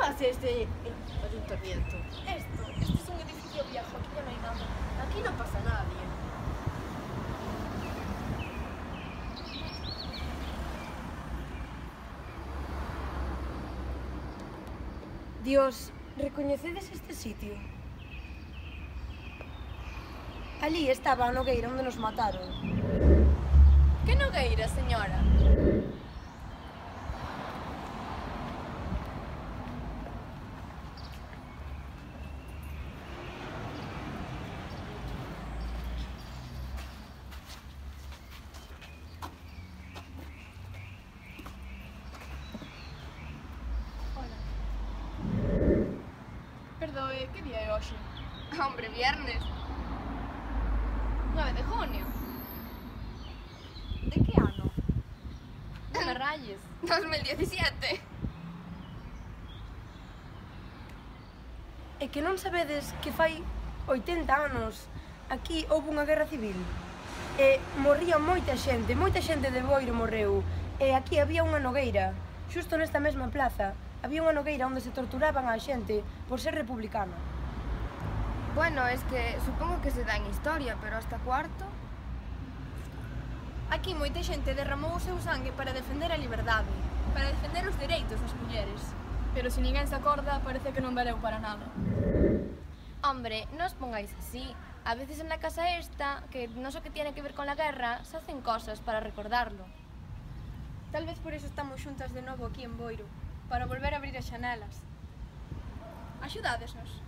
hace este ayuntamiento? Este es un edificio viejo, aquí ya no hay nada. Aquí no pasa nadie. Dios, recoñecedes este sitio? Alí estaba a nogueira onde nos mataron. Que nogueira, señora? Perdoe, que día é hoxe? Hombre, viernes. 9 de junio. De que ano? Non me rayes. 2017. E que non sabedes que fai 80 anos aquí houve unha guerra civil? E morría moita xente de Boiro morreu. E aquí había unha nogueira, xusto nesta mesma plaza. Había unha nogueira onde se torturaban a xente por ser republicana. Bueno, es que supongo que se dá en historia, pero hasta cuarto... Aquí moita xente derramou o seu sangue para defender a liberdade, para defender os dereitos das mulleres. Pero se ninguén se acorda, parece que non valeu para nada. Hombre, no os pongáis así. A veces en la casa esta, que no sé qué tiene que ver con la guerra, se hacen cosas para recordarlo. Tal vez por eso estamos xuntas de novo aquí en Boiro, para volver a abrir as xanelas. Axudádesnos.